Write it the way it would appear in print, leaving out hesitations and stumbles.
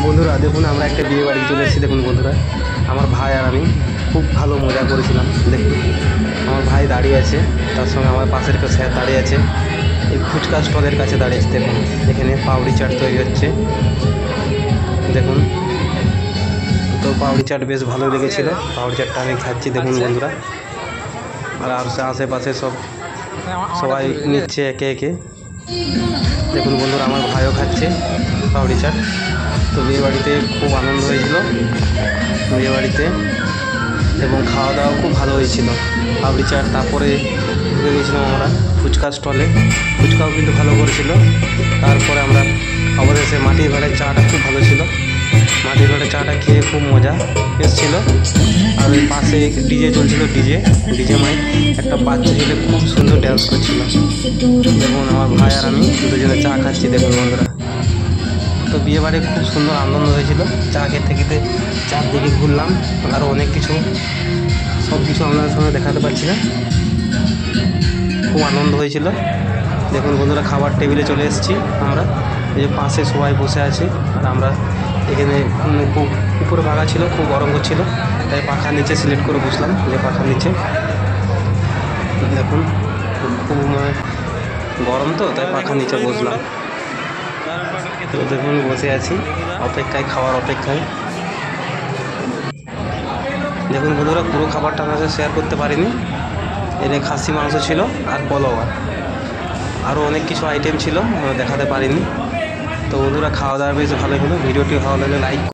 বন্ধুরা দেখুন আমরা একটা বিয়ে বাড়ি চলে এসেছি। দেখুন বন্ধুরা, আমার ভাই আর আমি খুব ভালো মজা করেছিলাম। দেখুন আমার ভাই দাঁড়িয়ে আছে, তার সঙ্গে আমার পাশের কাছে দাঁড়িয়ে আছে, এই ফুচকা স্টলের কাছে দাঁড়িয়ে আছে। দেখুন এখানে পাউরি চাট তৈরি হচ্ছে। দেখুন তো পাউরি চাট বেশ ভালো লেগেছিলো, পাউরি চাটটা আমি খাচ্ছি। দেখুন বন্ধুরা, আর আশেপাশে সবাই নিচ্ছে একে একে। দেখুন বন্ধুরা, আমার ভাইও খাচ্ছে পাউরি চাট। তো বিয়েবাড়িতে খুব আনন্দ হয়েছিল বিয়েবাড়িতে, এবং খাওয়া দাওয়া খুব ভালো হয়েছিল। পাউরি চাট, তারপরে ঢুকে গেছিলাম আমরা ফুচকা স্টলে, ফুচকাও কিন্তু ভালো করেছিল। তারপরে আমরা অবশেষে মাটির ঘরের চাটা খুব ভালো ছিল, মাটির ঘরের চাটা খেয়ে খুব মজা এসেছিল। আর ওই পাশে ডিজে চলছিল, ডিজে মাইক, একটা বাচ্চা ছেলে খুব সুন্দর ড্যান্স করছিল। দেখুন আমার ভাই আর আমি দুজনে চা খাচ্ছি। দেখুন বন্ধুরা, তো বিয়েবাড়ি খুব সুন্দর আনন্দ হয়েছিল। চা খেতে খেতে চারদিকে ঘুরলাম, আরও অনেক কিছু, সব কিছু আপনাদের সঙ্গে দেখাতে পারছি না। খুব আনন্দ হয়েছিল। দেখুন বন্ধুরা, খাবার টেবিলে চলে এসেছি আমরা। এই যে পাশে সবাই বসে আছে, আর আমরা এখানে খুব উপরে পাখা ছিল, খুব গরম করছিল, তাই পাখার নিচে সিলেক্ট করে বসলাম, যে পাখার নিচে। দেখুন খুব গরম, তো তাই পাখার নিচে বসলাম। তো দেখুন বসে আছি অপেক্ষায়, খাওয়ার অপেক্ষায়। দেখুন বন্ধুরা, পুরো খাবারটা আমাদের শেয়ার করতে পারিনি। এর খাসি মাংস ছিল আর পোলাও, আরও অনেক কিছু আইটেম ছিল, দেখাতে পারিনি। তো বন্ধুরা, খাওয়া দাওয়া বেশ ভালোই হলো। ভিডিওটি ভালো লাগলে লাইক